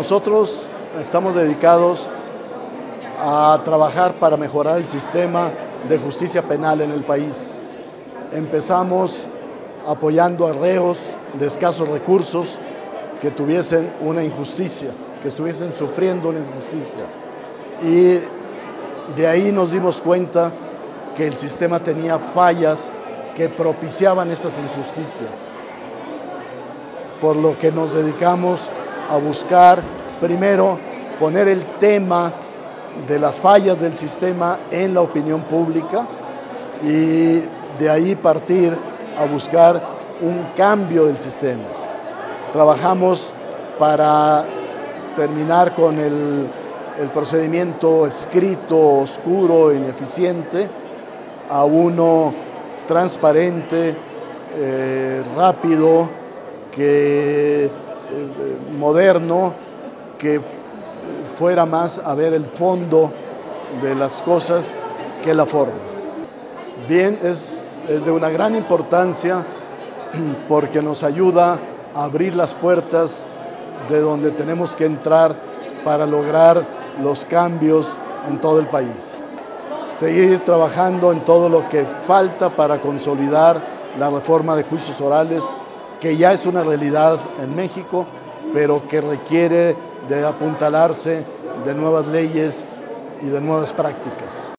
Nosotros estamos dedicados a trabajar para mejorar el sistema de justicia penal en el país. Empezamos apoyando a reos de escasos recursos que tuviesen una injusticia, que estuviesen sufriendo una injusticia. Y de ahí nos dimos cuenta que el sistema tenía fallas que propiciaban estas injusticias, por lo que nos dedicamos a buscar, primero, poner el tema de las fallas del sistema en la opinión pública y de ahí partir a buscar un cambio del sistema. Trabajamos para terminar con el procedimiento escrito, oscuro, ineficiente, a uno transparente, rápido, moderno, que fuera más a ver el fondo de las cosas que la forma. Bien, es de una gran importancia porque nos ayuda a abrir las puertas de donde tenemos que entrar para lograr los cambios en todo el país. Seguir trabajando en todo lo que falta para consolidar la reforma de juicios orales, que ya es una realidad en México, pero que requiere de apuntalarse de nuevas leyes y de nuevas prácticas.